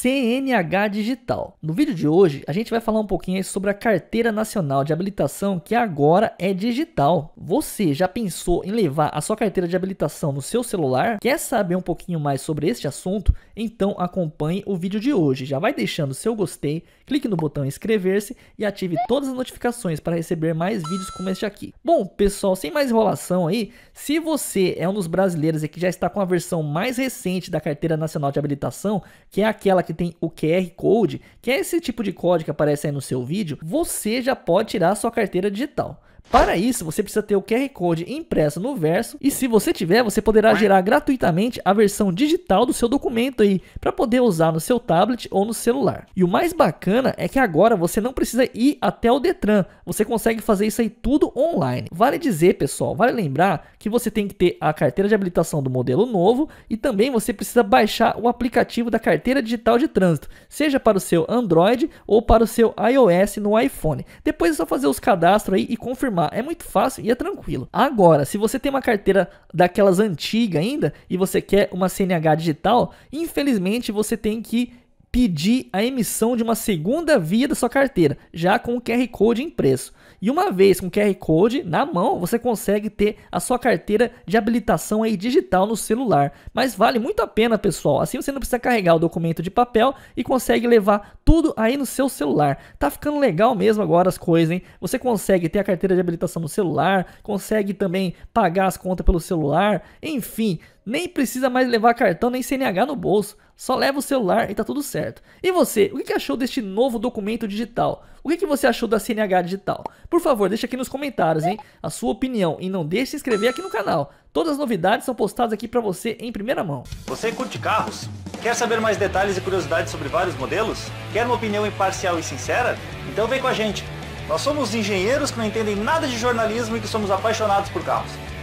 CNH digital. No vídeo de hoje, a gente vai falar um pouquinho sobre a Carteira Nacional de Habilitação, que agora é digital. Você já pensou em levar a sua carteira de habilitação no seu celular? Quer saber um pouquinho mais sobre este assunto? Então acompanhe o vídeo de hoje. Já vai deixando seu gostei, clique no botão inscrever-se e ative todas as notificações para receber mais vídeos como este aqui. Bom, pessoal, sem mais enrolação aí, se você é um dos brasileiros e que já está com a versão mais recente da Carteira Nacional de Habilitação, que é aquela que tem o QR Code, que é esse tipo de código que aparece aí no seu vídeo, você já pode tirar a sua carteira digital. Para isso, você precisa ter o QR Code impresso no verso e se você tiver, você poderá gerar gratuitamente a versão digital do seu documento aí, para poder usar no seu tablet ou no celular. E o mais bacana é que agora você não precisa ir até o Detran, você consegue fazer isso aí tudo online. Vale dizer, pessoal, vale lembrar que você tem que ter a carteira de habilitação do modelo novo e também você precisa baixar o aplicativo da Carteira Digital de Trânsito, seja para o seu Android ou para o seu iOS no iPhone. Depois é só fazer os cadastros aí e confirmar. É muito fácil e é tranquilo. Agora, se você tem uma carteira daquelas antigas ainda e você quer uma CNH digital, infelizmente você tem que pedir a emissão de uma segunda via da sua carteira, já com o QR Code impresso. E uma vez com o QR Code na mão, você consegue ter a sua carteira de habilitação aí digital no celular. Mas vale muito a pena, pessoal. Assim você não precisa carregar o documento de papel e consegue levar tudo aí no seu celular. Tá ficando legal mesmo agora as coisas, hein? Você consegue ter a carteira de habilitação no celular, consegue também pagar as contas pelo celular, enfim, nem precisa mais levar cartão nem CNH no bolso. Só leva o celular e tá tudo certo. E você, o que achou deste novo documento digital? O que você achou da CNH digital? Por favor, deixa aqui nos comentários, hein, a sua opinião. E não deixe de se inscrever aqui no canal. Todas as novidades são postadas aqui pra você em primeira mão. Você curte carros? Quer saber mais detalhes e curiosidades sobre vários modelos? Quer uma opinião imparcial e sincera? Então vem com a gente. Nós somos engenheiros que não entendem nada de jornalismo e que somos apaixonados por carros.